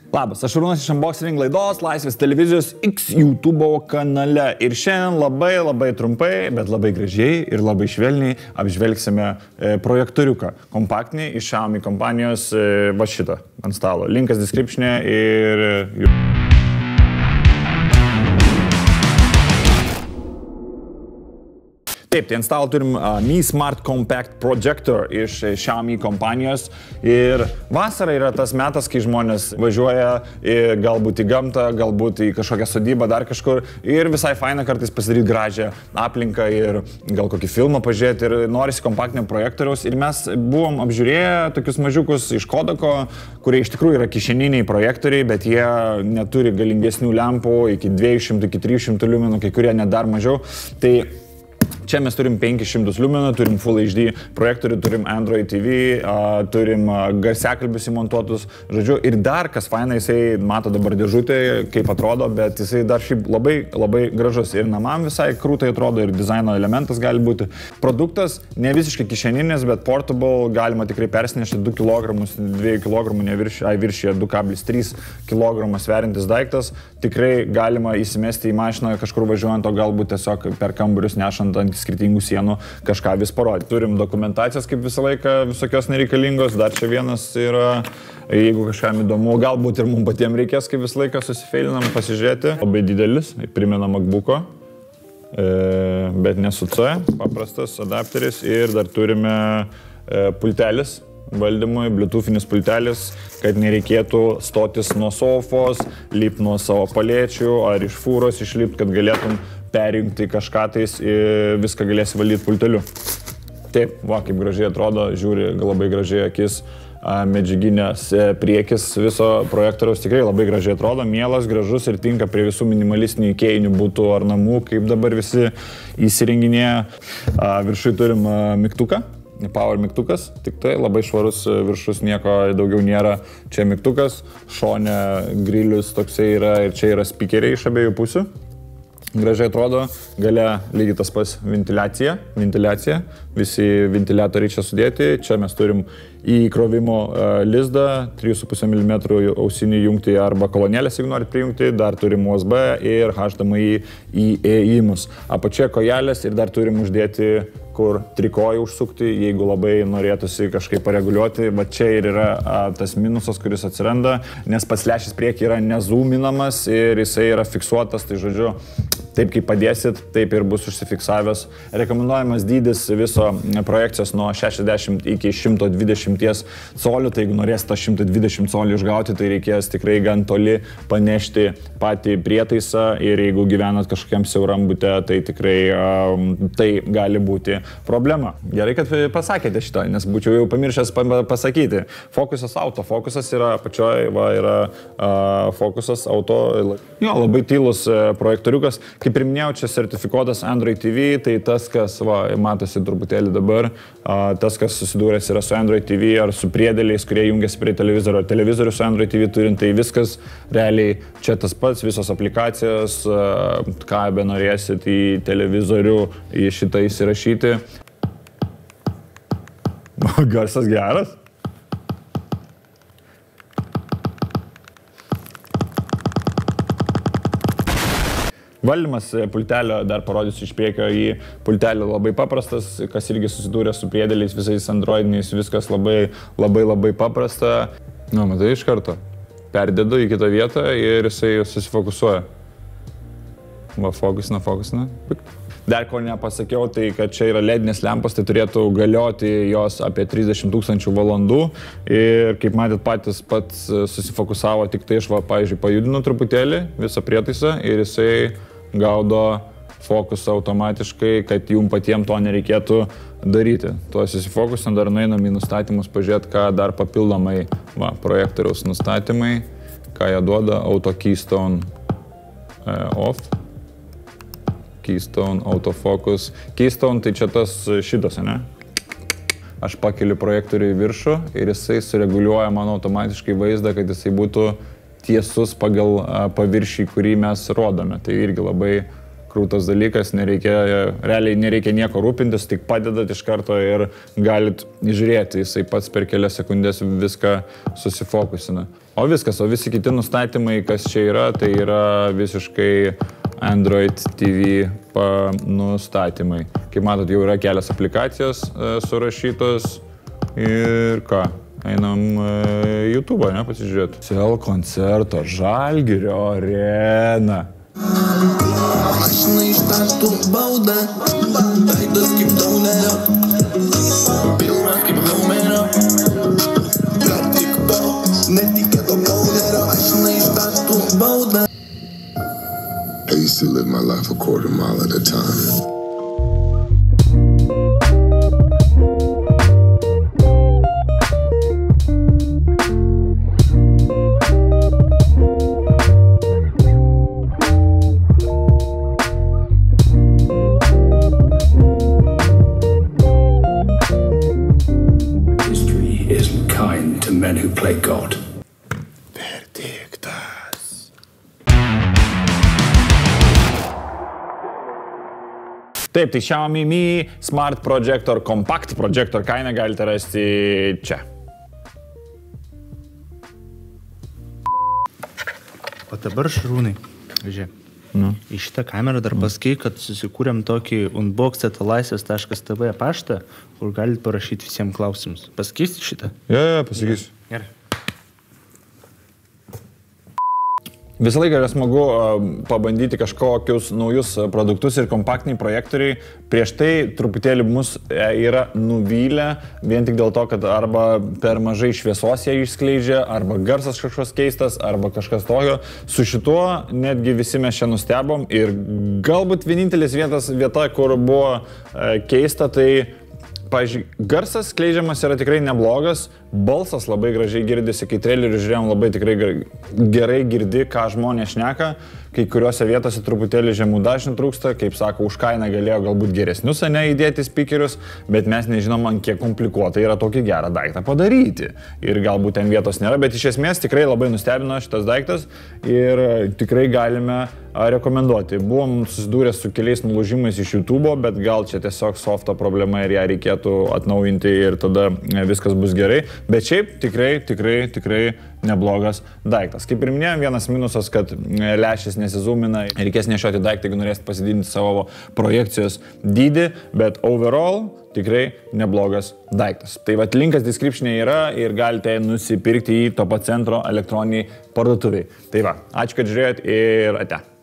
Labas, aš Arūnas iš Unboxing laidos Laisvės televizijos X YouTube kanale. Ir šiandien labai trumpai, bet labai gražiai ir labai švelniai apžvelgsime projektoriuką kompaktinį iš Xiaomi kompanijos va šitą ant stalo. Linkas description'e ir... Taip, tai ant stalo turim Mi Smart Compact Projector iš Xiaomi kompanijos ir vasara yra tas metas, kai žmonės važiuoja galbūt į gamtą, galbūt į kažkokią sodybą, dar kažkur ir visai faina kartais pasidaryti gražią aplinką ir gal kokį filmą pažiūrėti ir norisi kompaktinio projektoriaus ir mes buvom apžiūrėję tokius mažiukus iš Kodako, kurie iš tikrųjų yra kišeniniai projektoriai, bet jie neturi galingesnių lempų iki 200, iki 300 liumenų, kai kurie net dar mažiau. Tai čia mes turim 500 liumenų, turim Full HD projektorių, turim Android TV, turim garsiakalbius įmontuotus, žodžiu, ir dar kas faina, jisai mato dabar dėžutė, kaip atrodo, bet jisai dar šiaip labai gražus ir namam visai krūtai atrodo ir dizaino elementas gali būti. Produktas ne visiškai kišeninis, bet portable, galima tikrai persinešti 2 kg, 2 kg viršyje 2,3 kg sveriantis daiktas, tikrai galima įsimesti į mašiną kažkur važiuojant, o galbūt tiesiog per kambarius nešant ant skirtingų sienų kažką vis parodyti. Turim dokumentacijas kaip visą laiką, visokios nereikalingos, dar čia vienas yra, jeigu kažkam įdomu, galbūt ir mums patiems reikės kaip visą laiką susifeilinam pasižiūrėti. Labai didelis, primena MacBook'o, bet ne su C, paprastas adapteris ir dar turime pultelis valdymui, bluetoothinis pultelis, kad nereikėtų stotis nuo sofos, lipti nuo savo palėčių ar iš fūros išlipti, kad galėtum perjungti kažką tais ir viską galėsi valdyti pulteliu. Taip, va, kaip gražiai atrodo, žiūri labai gražiai akis, medžiaginės priekis viso projektoriaus, tikrai labai gražiai atrodo, mielas, gražus ir tinka prie visų minimalistinių ikėjinių būtų ar namų, kaip dabar visi įsirenginėja. Viršui turim mygtuką. Power mygtukas, tik tai labai švarus viršus, nieko daugiau nėra. Čia mygtukas, šone grilius toksai yra ir čia yra spikeriai iš abiejų pusių. Gražiai atrodo, gale lygiai tas pas ventiliacija, visi ventiliatoriai čia sudėti. Čia mes turim įkrovimo lizdą, 3,5 mm ausinį jungti arba kolonėlės, jeigu norit prijungti, dar turim USB ir HDMI įėjimus. Apačioje kojelės ir dar turim uždėti, kur trikojį užsukti, jeigu labai norėtųsi kažkaip pareguliuoti. Va čia ir yra tas minusas, kuris atsiranda, nes pats lęšis priekį yra nezoominamas ir jisai yra fiksuotas, tai žodžiu, taip kaip padėsit, taip ir bus užsifiksavęs. Rekomenduojamas dydis viso projekcijos nuo 60 iki 120 colių, tai jeigu norėsite 120 colių išgauti, tai reikės tikrai gan toli panešti patį prietaisą ir jeigu gyvenat kažkokiam siauram bute, tai tikrai tai gali būti problema. Gerai, kad pasakėte šitą, nes būčiau jau pamiršęs pasakyti. Fokusas auto, fokusas yra apačioje, va yra fokusas auto, jo, labai tylus projektoriukas. Kaip ir minėjau, čia sertifikuotas Android TV, tai tas, kas, va, matosi truputėlį dabar, tas, kas susidūręs yra su Android TV ar su priedėliais, kurie jungiasi prie televizorių, ar televizorių su Android TV turint, tai viskas realiai čia tas pats, visos aplikacijos, ką be norėsit į televizorių, į šitą įsirašyti. Garsas geras. Valdymas pultelio, dar parodysiu iš priekio į pultelį, labai paprastas, kas irgi susidūrė su priedėliais visais androidiniais, viskas labai paprasta. Nu, matai, iš karto perdedu į kitą vietą ir jisai susifokusuoja. Va, fokusina. Dar ko nepasakiau, tai kad čia yra ledinės lempos, tai turėtų galioti jos apie 30 000 valandų ir kaip matėt pats susifokusavo tik tai, aš va, pavyzdžiui, pajudinu truputėlį visą prietaisą ir jisai gaudo fokusą automatiškai, kad jums patiems to nereikėtų daryti. Tuo susifokusą dar nueinam į nustatymus pažiūrėti, ką dar papildomai, va, projektoriaus nustatymai, ką jie duoda, auto keystone off. Keystone, autofocus. Keystone tai čia tas šitas, ne? Aš pakeliu projektorių į viršų ir jisai sureguliuoja man automatiškai vaizdą, kad jisai būtų tiesus pagal paviršį, kurį mes rodome. Tai irgi krūtas dalykas, realiai nereikia nieko rūpintis, tik padedat iš karto ir galit žiūrėti, jisai pats per kelias sekundės viską susifokusina. O visi kiti nustatymai, kas čia yra, tai yra visiškai Android TV nustatymai. Kaip matot, jau yra kelias aplikacijos surašytos ir ką? Einam YouTube, ne, pasižiūrėti. Sel koncerto Žalgirio arena. Mašina ištartų baudą, veidas kaip daunerio, pilnas kaip daumerio, dar tik po netikėto kaunerio, mašina ištartų baudą. I used to live my life a quarter mile at a time. Men who play God. Verdiktas. Taip, tai Xiaomi Mi Smart Projector Compact Projector kainą galite rasti čia. O dabar Šarūnai, žiūrėk. Į šitą kamerą dar pasakai, kad susikūrėm tokį unbox@laisvės.tv paštą, kur galite parašyti visiems klausimus. Pasakysi šitą? Jo, pasakysiu. Gerai. Visą laiką yra smagu pabandyti kažkokius naujus produktus ir kompaktiniai projektoriai. Prieš tai truputėlį mus yra nuvylę, vien tik dėl to, kad arba per mažai šviesos jie išskleidžia, arba garsas kažkoks keistas, arba kažkas tokio. Su šituo netgi visi mes čia nustebom ir galbūt vienintelis vieta, kur buvo keista, tai pavyzdžiui, garsas skleidžiamas yra tikrai neblogas, balsas labai gražiai girdisi, kai trailerių žiūrėjom, labai tikrai gerai girdi, ką žmonės šneka, kai kuriuose vietose truputėlį žemų dažnių trūksta, kaip sako, už kainą galėjo galbūt geresnius įdėti speakerius, bet mes nežinom, ant kiek komplikuota yra tokį gerą daiktą padaryti. Ir galbūt ten vietos nėra, bet iš esmės tikrai labai nustebino šitas daiktas ir tikrai galime rekomenduoti. Buvom susidūrę su keliais nulūžimais iš YouTube, bet gal čia tiesiog softo problema ir ją reikėtų atnaujinti ir tada viskas bus gerai. Bet šiaip tikrai neblogas daiktas. Kaip ir minėjom, vienas minusas, kad lęšis nesizūmina, reikės nešioti daiktą, jeigu norėsite pasididinti savo projekcijos dydį, bet overall tikrai neblogas daiktas. Tai vat linkas description'e yra ir galite nusipirkti į Topo centro elektroniniai parduotuviai. Tai va, ačiū, kad žiūrėjot ir ate.